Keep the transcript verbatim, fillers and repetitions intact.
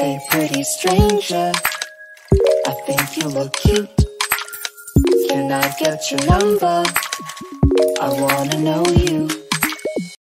Hey pretty stranger, I think you look cute. Can I get your number? I wanna know you.